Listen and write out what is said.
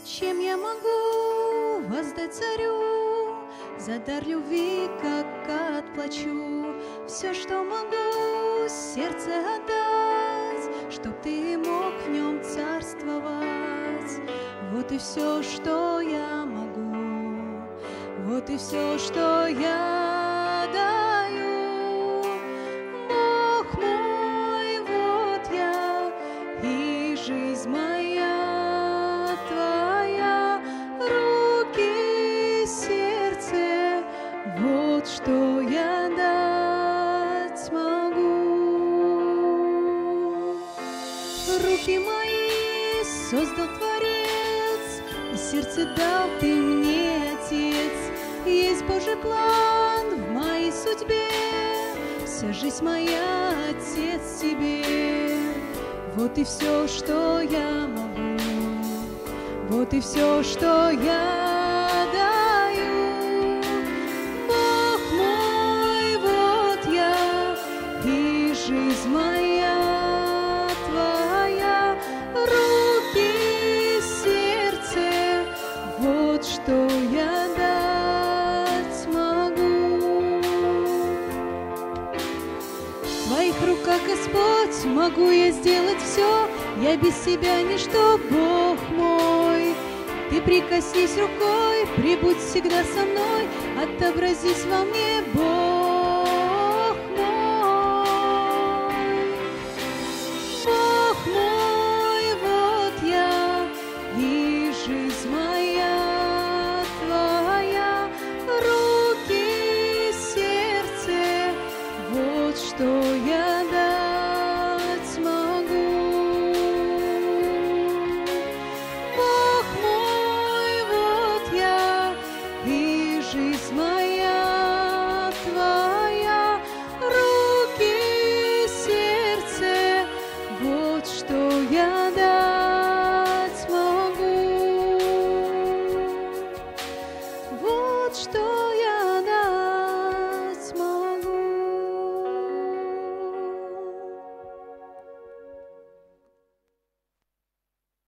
Чем я могу воздать царю за дар любви, как отплачу? Все, что могу, сердце отдать, чтоб ты мог в нем царствовать. Вот и все, что я могу, вот и все, что я даю. Бог мой, вот я и жизнь моя Твоя, руки, сердце, вот что я дать могу. Руки мои создал Творец, и сердце дал Ты мне, Отец. Есть Божий план в моей судьбе, вся жизнь моя, Отец, Тебе. Вот и все, что я могу, вот и все, что я даю. Бог мой, вот я и жизнь моя Твоя, руки, сердце, вот что я дать могу. В Твоих руках, Господь, могу я сделать все, я без Тебя ничто, Бог мой. Ты прикоснись рукой, прибудь всегда со мной, отобразись во мне, Бог мой. Бог мой, вот я и жизнь моя Твоя, руки, сердце, вот что я дать могу. Бог мой, вот я и жизнь моя